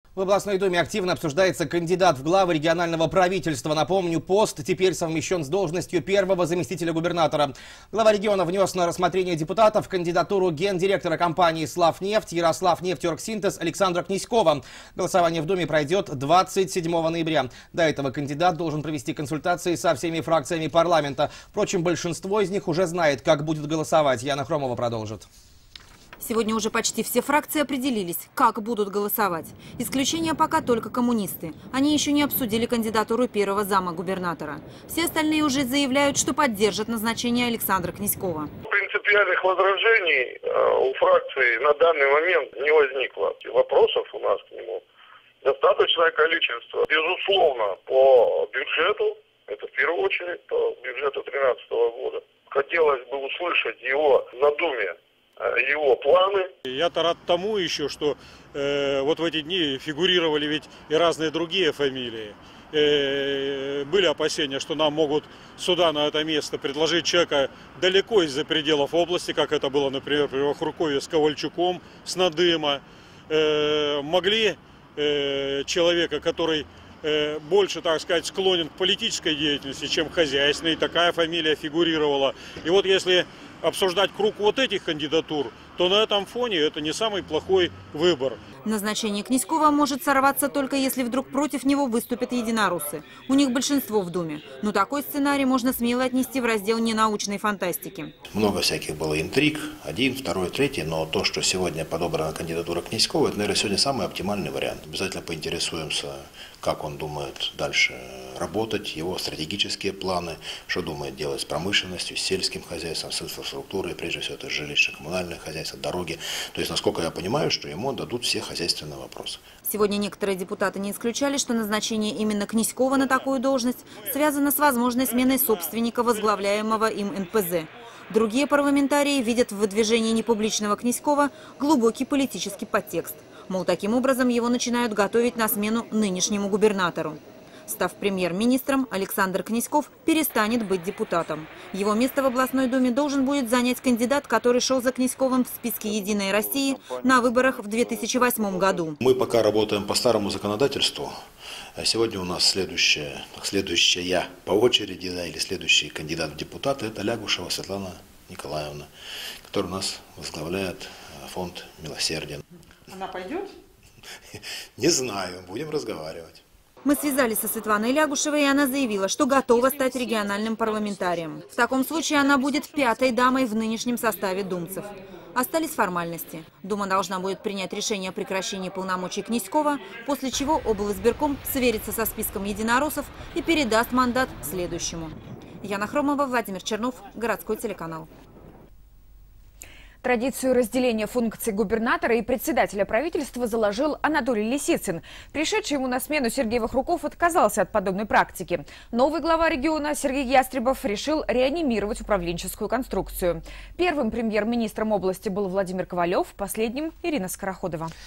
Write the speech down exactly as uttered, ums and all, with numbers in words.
В областной думе активно обсуждается кандидат в главы регионального правительства. Напомню, пост теперь совмещен с должностью первого заместителя губернатора. Глава региона внес на рассмотрение депутатов кандидатуру гендиректора компании «Славнефть» Ярославнефтеоргсинтез Александра Князькова. Голосование в Думе пройдет двадцать седьмого ноября. До этого кандидат должен провести консультации со всеми фракциями парламента. Впрочем, большинство из них уже знает, как будет голосовать. Яна Хромова продолжит. Сегодня уже почти все фракции определились, как будут голосовать. Исключение пока только коммунисты. Они еще не обсудили кандидатуру первого зама губернатора. Все остальные уже заявляют, что поддержат назначение Александра Князькова. Принципиальных возражений у фракции на данный момент не возникло. Вопросов у нас к нему достаточное количество. Безусловно, по бюджету, это в первую очередь по бюджету две тысячи тринадцатого года, хотелось бы услышать его на Думе, его планы. Я-то рад тому еще, что э, вот в эти дни фигурировали ведь и разные другие фамилии. Э, были опасения, что нам могут сюда, на это место, предложить человека далеко из-за пределов области, как это было, например, при Вахрукове с Ковальчуком, с Надыма. Э, могли э, человека, который э, больше, так сказать, склонен к политической деятельности, чем хозяйственной. Такая фамилия фигурировала. И вот если обсуждать круг вот этих кандидатур, то на этом фоне это не самый плохой выбор. Назначение Князькова может сорваться только если вдруг против него выступят единороссы. У них большинство в Думе. Но такой сценарий можно смело отнести в раздел ненаучной фантастики. Много всяких было интриг, один, второй, третий, но то, что сегодня подобрана кандидатура Князькова, это, наверное, сегодня самый оптимальный вариант. Обязательно поинтересуемся, как он думает дальше работать, его стратегические планы, что думает делать с промышленностью, с сельским хозяйством, с инфраструктурой, прежде всего это жилищно-коммунальное хозяйство, дороги. То есть, насколько я понимаю, что ему дадут все хозяйственные вопросы. Сегодня некоторые депутаты не исключали, что назначение именно Князькова на такую должность связано с возможной сменой собственника возглавляемого им эн пэ зэ. Другие парламентарии видят в выдвижении непубличного Князькова глубокий политический подтекст. Мол, таким образом его начинают готовить на смену нынешнему губернатору. Став премьер-министром, Александр Князьков перестанет быть депутатом. Его место в областной думе должен будет занять кандидат, который шел за Князьковым в списке «Единой России» на выборах в две тысячи восьмом году. Мы пока работаем по старому законодательству. Сегодня у нас следующая, следующая по очереди, да, или следующий кандидат в депутаты – это Лягушева Светлана Николаевна, которая у нас возглавляет фонд «Милосердие». Она пойдет? Не знаю, будем разговаривать. Мы связались со Светланой Лягушевой, и она заявила, что готова стать региональным парламентарием. В таком случае она будет пятой дамой в нынешнем составе думцев. Остались формальности. Дума должна будет принять решение о прекращении полномочий Князькова, после чего облизбирком сверится со списком единороссов и передаст мандат следующему. Яна Хромова, Владимир Чернов, городской телеканал. Традицию разделения функций губернатора и председателя правительства заложил Анатолий Лисицын. Пришедший ему на смену Сергей Вахруков отказался от подобной практики. Новый глава региона Сергей Ястребов решил реанимировать управленческую конструкцию. Первым премьер-министром области был Владимир Ковалев, последним – Ирина Скороходова.